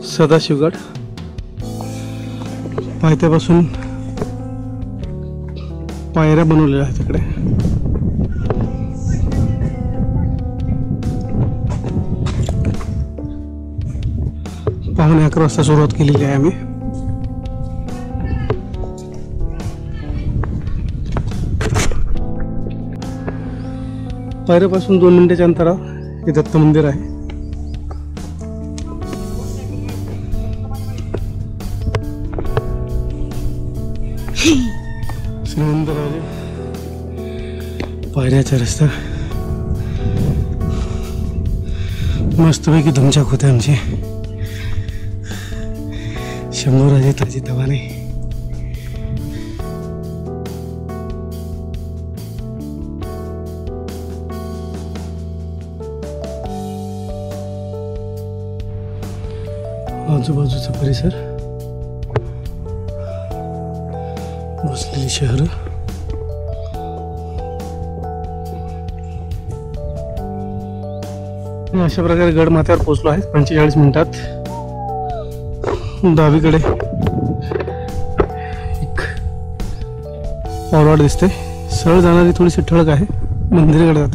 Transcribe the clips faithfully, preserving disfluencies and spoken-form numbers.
सदाशिवगड पायथ्यापासून पायऱ्या बनवलेल्या आहेत तिकडे. पावणे अकरा वाजता सुरुवात केलेली आहे आम्ही. पायऱ्यापासून दोन मिनिटाच्या अंतरावर हे दत्त मंदिर आहे. श्रीमंतराजे पायऱ्याचा रस्ता मस्तपैकी धुमचाक होते आमची. शंभूराजे ताजी तवाने आजूबाजूचा परिसर, बसलेली शहर. अशा प्रकारे गड माथ्यावर पोहोचलो आहे पंचेचाळीस मिनिटात. डावीकडे एक फॉरवर्ड दिसते, सरळ जाणारी थोडीशी ठळक आहे, मंदिराकडे जाते.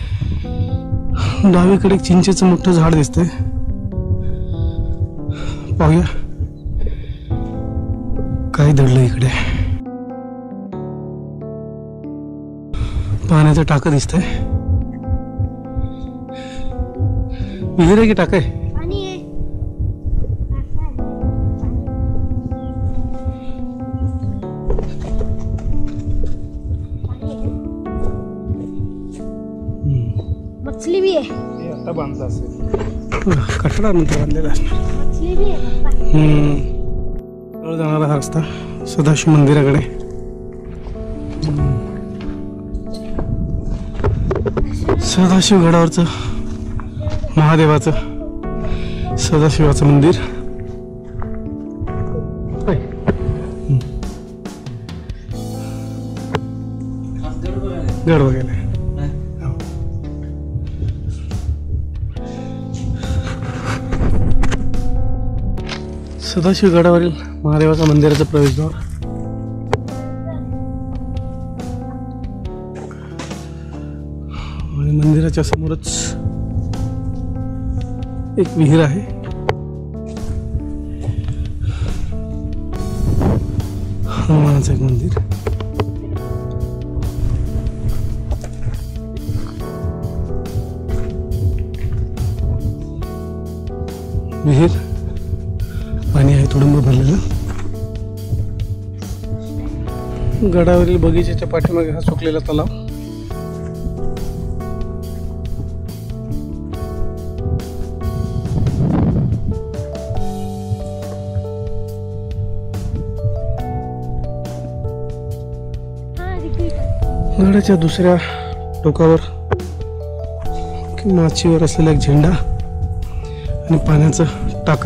डावीकडे एक चिंचेचं मोठं झाड दिसते, पाहूया काय दडलं इकडे. पाण्याचं टाकं दिसतंय. विहीर आहे की टाक आहे? मछली भी है. आता बांधला असेल, कठडा नंतर बांधलेला असणार. मछली भी है. हम्म जाणारा हा रस्ता सदाशिव मंदिराकडे. सदाशिव गडावरचं महादेवाचं सदाशिवाचं मंदिर. गड बघायला सदाशिव गडावरील महादेवाच्या मंदिराचं प्रवेशद्वार. आणि मंदिराच्या समोरच एक विहीर आहे. हनुमानाचं एक मंदिर. विहीर, पाणी आहे तुडुंब भरलेलं. गडावरील बगीच्याच्या पाठीमागे हा सुकलेला तलाव. गडाच्या दुसऱ्या टोकावर माचीवर असलेला एक झेंडा आणि पाण्याचं टाकं.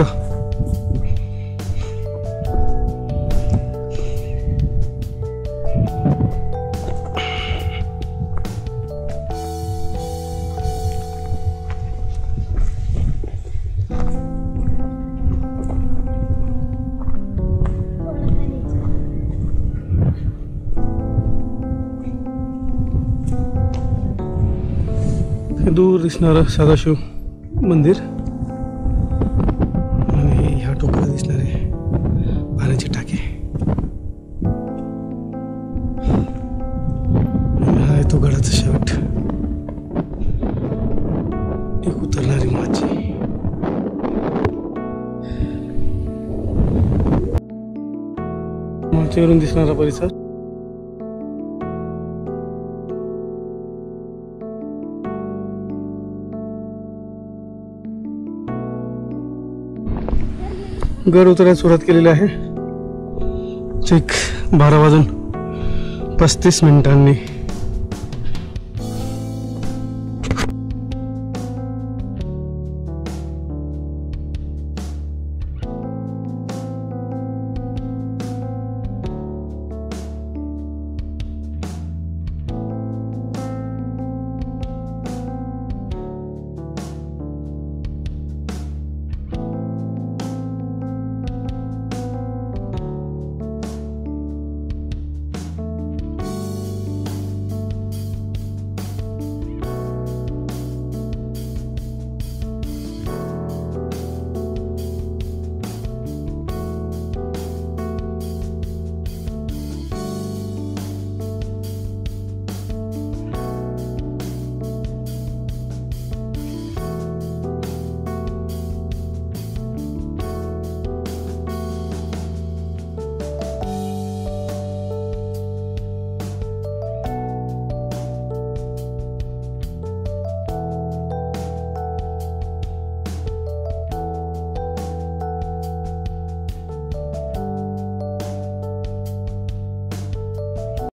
दूर दिसणारं सदाशिव मंदिर आणि ह्या टोकाला दिसणारे पाण्याचे टाके. हा आहे तो गडाचा शेवट. एक उतरणारी माची. माचीवरून दिसणारा परिसर. गड उतरायला सुरुवात केलेली आहे. चेक बारा वाजून पस्तीस मिनिटांनी.